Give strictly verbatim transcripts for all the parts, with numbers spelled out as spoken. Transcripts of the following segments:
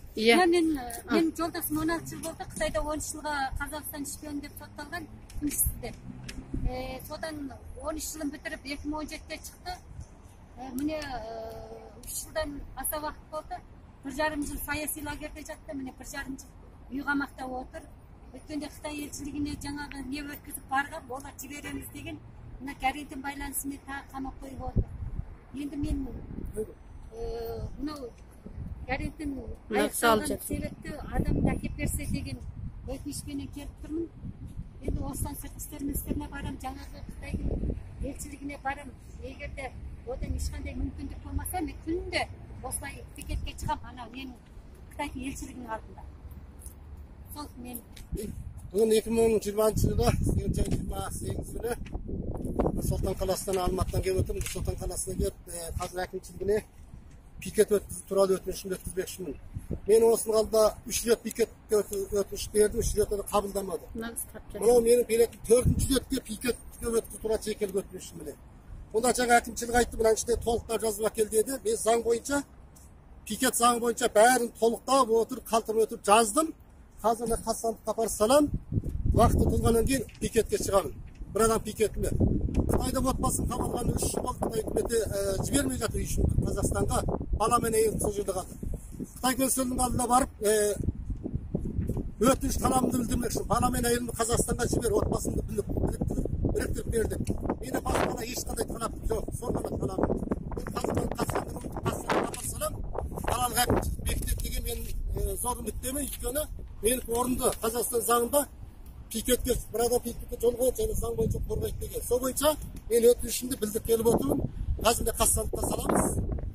Иә. Мен мен жолдасым он алты жыл болды. Қытайда он үш жылға Қазақстан шпион деп сотталған күншісізде. Содан он үш жылын бітіріп екі мың он жетіде шықты. Міне үш жылдан аса уақыт болды. Bir жарым жыл саяси лагерде жатты. Міне бір жарым жыл үй қамақта отыр. Өткенде Қытай елшілігіне жаңағы не өткізіп барған, олар жібереміз деген. Мына карантин байланысымен тағы қамап қойып отыр. Енді мен мынау карантин аяқталған себепті адамды әкеп берсе деген өтінішпенен келіп тұрмын. Енді осыдан сыртқы істер министріне барам, жаңағы Қытайдың елшілігіне барам. Егер де одан ешқандай мүмкіндік болмаса, мен күнде осылай пикетке шығам, анау менің Қытайдың елшілігінің алдында. Сол мен бүгін екі мың жиырмасыншы жылы жиырма сегізінші күні Нұр-Сұлтан қаласынан Алматыдан келіп отырмын. Нұр-Сұлтан қаласына келіп, қазір әкімшілігіне пикет өткізу туралы өтінішімді өткізбекшімін. Мен осының алдында үш рет пикетке өтініш бердім, үш рет қабылдамады. Мынау менің беретін төртінші ретке пикетке өткізу туралы жекелік өтінішім міне. Онда жаңа әкімшілік айтты, мына ішінде толықтап жазып әкел деді. Мен заң бойынша, пикет заң бойынша бәрін толықтап отырып, қалтырып өтіп жаздым. Қазір Қасандыққа апарып салам, уақыты толғаннан кейін пикетке шығамын. Bir адам пикетіме. Қытайда отбасын қабылған үш жыл болды. Қытай үкіметі жібермей жатыр үй үшін Қазақстанға. Бала мен әйел сол жерде қалды. Қытай консулының алдына барып, өтініш талабымды білдірмекші. Бала мен әйелімді Қазақстанға жібер, отбасымды біріктіріп бердік. Менде басқада ешқандай талап жоқ. Сол ғана талабым. Қасандыққа апарып салам, балалық әкімшілік бекітеді деген мен зор үміттемін. Өйткені менің орынды Қазақстан заңында пикетке, бір адам пикетке жол қойып, және заң бойынша қорғайды деген. Сол бойынша мен өтінішімді білдіріп келіп отырмын. Қазір Қасандыққа саламыз.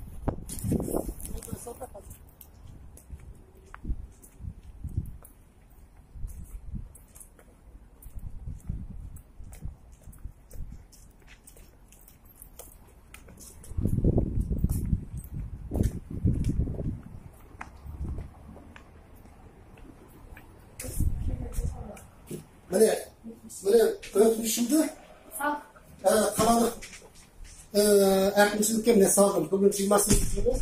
Mene, mene ötüşümde қалалық әкімшілікке міне салдым. Бүгін жиырмасыншы күні.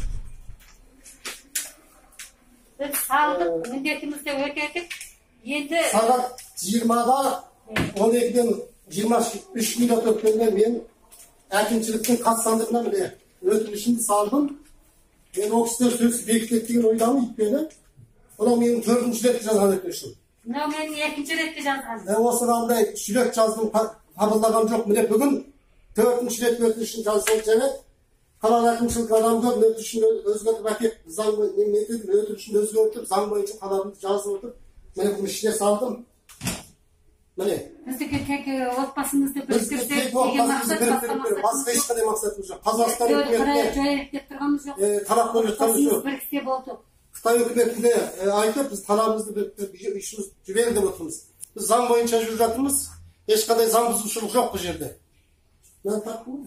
Біз салдық, міндетімізді өтедік. Енді сағат жиырмада он екіден жиырма үш минут өткенде мен әкімшіліктің Қасандығына міне өтінішімді салдым. Мен ол кісілер сөзі бекітеді деген ойдамын. Өйткені мынау менің төртінші рет жазған өтінішім. Мынау менің екінші ретті жазған. Осыған үш рет жаздым, қабылдаған жоқ. Міне бүгін төртінші рет өтінішін жаздым. Және қалалық әкімшілік адамдар өтінішін өзгертіп әкеп, заң өтінішін өзгертіп, заң бойынша қалағымды жазып отыр. Міне бұның ішіне салдым. Міне. Біздікі тек отбасымызды біріктірсе деген мақсат, басқа ешқандай мақсатымыз жоқ. Қазақстан үкіметіне талап қойып жатқанымыз жоқ. Біріксе болды. Қытай үкіметіне айтып, біз талабымызды біріктіріп, ішіміз жіберді деп отырмыз. Біз заң бойынша жүріп жатырмыз. Ешқандай заң бұзушылық жоқ бұл жерде. Мен тартпын.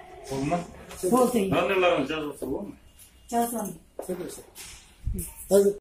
Болды. Нөмірлерін жазып отыр ғой? Жазамын. Жазып.